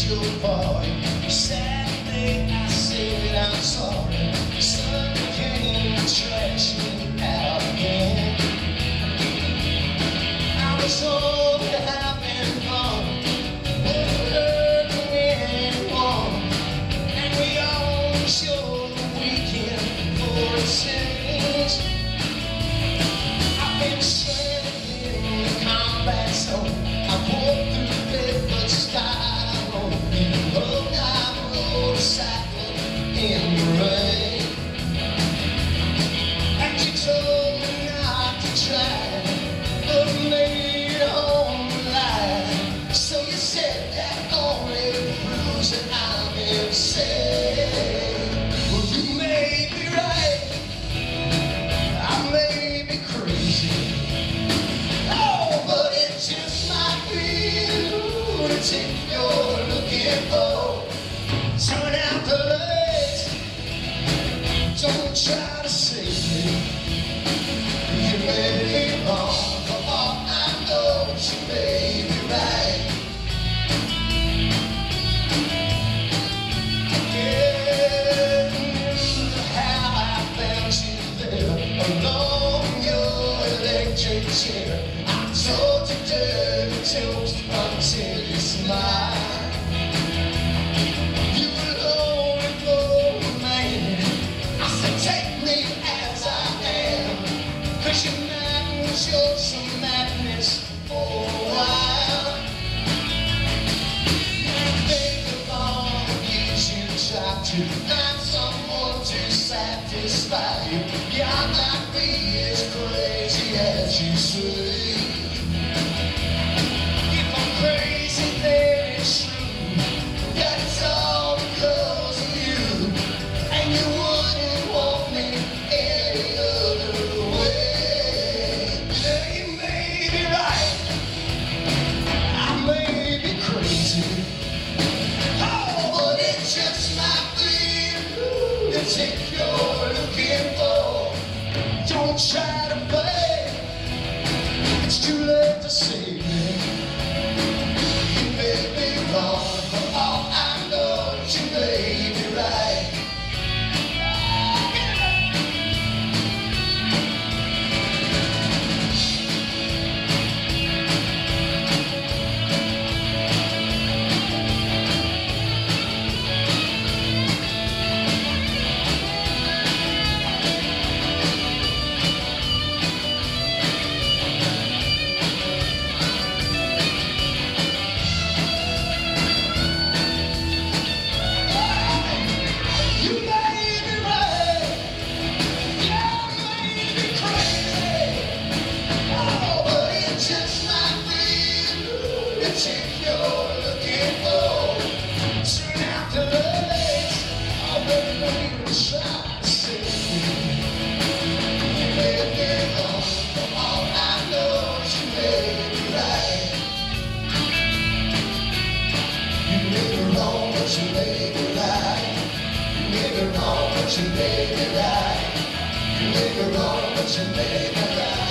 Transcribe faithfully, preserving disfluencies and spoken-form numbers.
your party. Sadly, I said I'm sorry. Sun came and trashed me out again. I was only having fun, never hurting anyone, and we all showed the weekend for a change. I've been stranded in the combat zone. I walked through Bedford sky road, in a low-down motorcycle in the rain. And you told me not to try, but made it on the line. So you said that only proves that I'm insane. Well, you may be right, I may be crazy. Oh, but it just might be the lunatic you're looking for. Turn out the lights, don't try to save me. You may be wrong, for all I know, you may be right. Yeah, how I found you there, along your electric chair. I told you dirty toast until you smiled. You were lonely for a man. I said, take me as I am, 'cause your madness, you're some madness for a while. Think of all the years you tried to find someone to satisfy you. Yeah, I might be as crazy as you say. If I'm crazy, then it's true that it's all because of you, and you wouldn't want me any other way. Yeah, you may be right, I may be crazy. Oh, but it just might be the lunatic you're looking for. Don't try to play, it's too late to save me. You may be wrong, for all I know, you may be right. You may be right, yeah, I may be crazy. Oh, but it just might be the lunatic you're looking for. Turn out the lights, oh, baby, don't even try to save me. You may be wrong, for all I know, you may be right. You may be wrong, but you may be right. You may be wrong, but you may be right. You may be wrong, but you may be right.